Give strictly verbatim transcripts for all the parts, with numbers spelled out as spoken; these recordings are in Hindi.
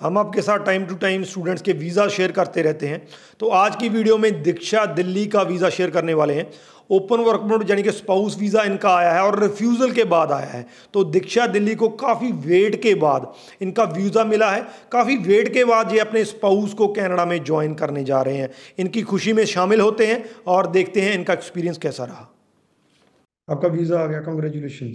हम आपके साथ टाइम टू टाइम स्टूडेंट्स के वीज़ा शेयर करते रहते हैं। तो आज की वीडियो में दीक्षा दिल्ली का वीज़ा शेयर करने वाले हैं। ओपन वर्क परमिट यानी कि स्पाउस वीज़ा इनका आया है और रिफ्यूज़ल के बाद आया है। तो दीक्षा दिल्ली को काफ़ी वेट के बाद इनका वीज़ा मिला है। काफ़ी वेट के बाद ये अपने स्पाउस को कनाडा में ज्वाइन करने जा रहे हैं। इनकी खुशी में शामिल होते हैं और देखते हैं इनका एक्सपीरियंस कैसा रहा। आपका वीज़ा आ गया, congratulation.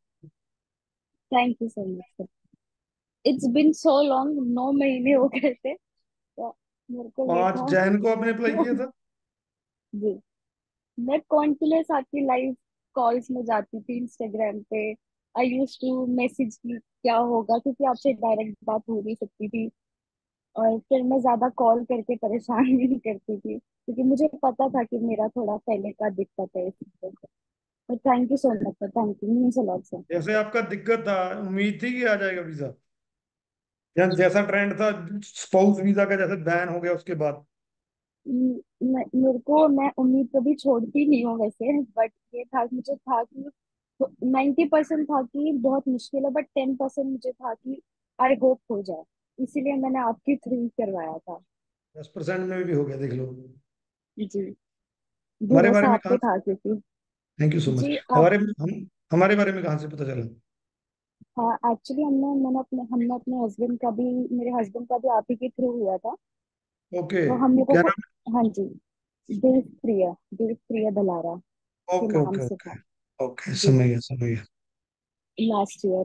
Thank you so much sir. It's been so long, नौ महीने हो गए थे तो मेरे को ये पाँच था। जैन को आपने अप्लाई किया था। जी। मैं कॉन्टिन्यूस आपकी लाइव कॉल्स में जाती थी इंस्टाग्राम पे। आई यूज टू मैसेज की क्या होगा, क्योंकि आपसे डायरेक्ट बात हो नहीं सकती थी। और फिर मैं ज्यादा कॉल करके परेशान भी नहीं करती थी, क्योंकि मुझे पता था कि मेरा थोड़ा पहले का दिक्कत है इस चीज़ से। तो thank you so much sir, thank you means a lot sir. जैसे आपका दिक्कत था, उम्मीद थी कि आ जाएगा वीज़ा, या जैसा ट्रेंड था स्पाउस वीज़ा का जैसे बैन हो गया उसके बाद। म- मैं- मेरे को मैं उम्मीद कभी छोड़ती नहीं हूँ वैसे, बट ये था मुझे था कि नाइन्टी परसेंट था कि बहुत मुश्किल है, बट टेन परसेंट मुझे था कि आई होप हो जाए। इसीलिए मैंने आपके थ्रू ही करवाया था। दस परसेंट में भी हो गया, देख लो। जी। हमारे बारे भरोसा में आप कहाँ पे से? था क्योंकि। Thank you so much. जी आप। हमारे हम हमारे बारे में कहाँ से पता चला? हाँ, एक्चुअली हमने मैंने अपने हमने अपने हस्बैंड का भी, मेरे हस्बैंड का भी आप ही के थ्रू हुआ था। ओके। तो हम लोगों क्या को। नाम? हाँ जी। देव प्रिया, देव प्रिया दलारा के ओके नाम ओके से ओके। था। ओके, जी। समझ गया समझ गया। Last year.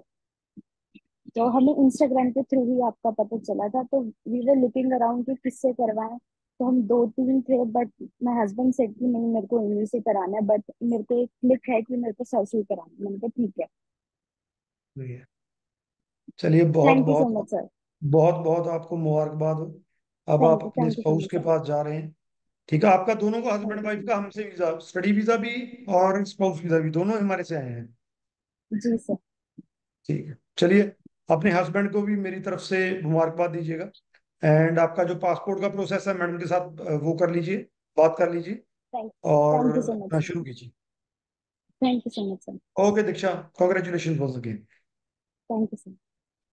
तो हमें इंस्टाग्राम के थ्रू ही आपका पता चला था, तो वी वर लुकिंग अराउंड कि किससे करवाएं। तो हम दो तीन थे, बट माय हस्बैंड सेड कि नहीं, मेरे को इन्हीं से कराना है, बट मेरे को एक क्लिक है कि मेरे को सर से ही कराना है। मैंने कहा ठीक है। समझ गया। चलिए, बहुत थैंक यू सो बहुत मच सर। बहुत बहुत आपको मुबारकबाद हो। अब आप थैंक यू, अपने thank you so spouse much के सर। पास जा रहे हैं। ठीक है, आपका दोनों का thank husband you so wife much. का हमसे वीजा, स्टडी वीजा भी और स्पाउस वीजा भी, दोनों हमारे से आए हैं। जी सर। ठीक है, चलिए। अपने हस्बैंड को भी मेरी तरफ से मुबारकबाद दीजिएगा। एंड आपका जो पासपोर्ट का प्रोसेस है, मैडम के साथ अ, वो कर लीजिए, बात कर लीजिए थैंक और थैंक यू सो मच अपना सर। शुरू कीजिए। Thank you so much sir. Okay Diksha, congratulation once again. Thank you sir.